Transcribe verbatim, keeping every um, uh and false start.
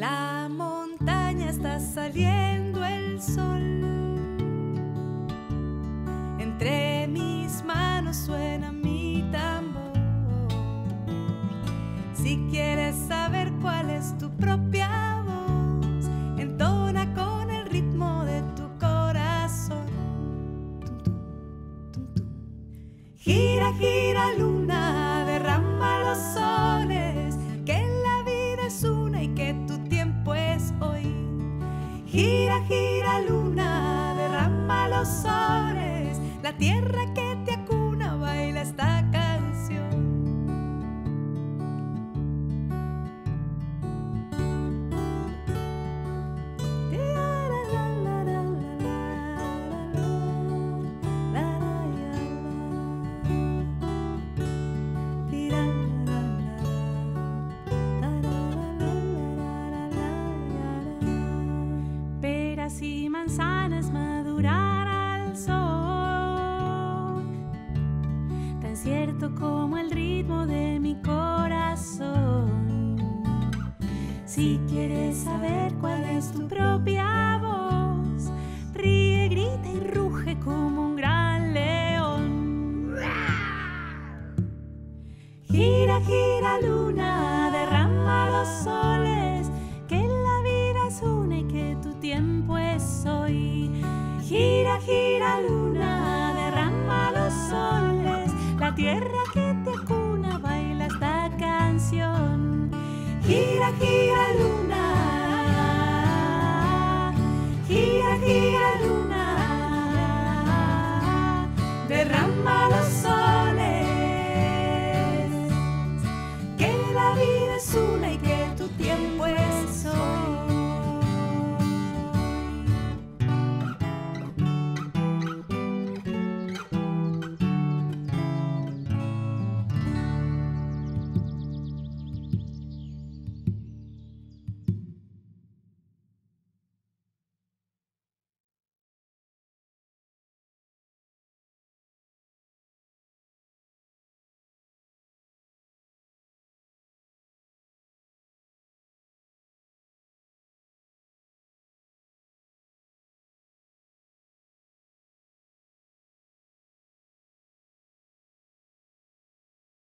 la montaña está saliendo el sol. Entre mis manos suena mi tambor. Si quieres saber cuál es tu propia voz, entona con el ritmo de tu corazón. Tum, tum, tum, tum. Gira, gira luna, derrama los soles, que la vida es una y que tu tiempo es hoy. Gira, gira luna, derrama los soles, la tierra que te acuna baila esta canción. Peras y manzanas madurar al sol, tan cierto como el ritmo de mi corazón. Si quieres saber cuál es tu propia voz, ríe, grita y ruge como un gran león. Gira, gira luna, derrama los soles, que la vida es una y que tu tiempo es hoy. Gira, gira luna, derrama los soles, la tierra que te acuna baila esta canción. Gira, gira luna, gira, gira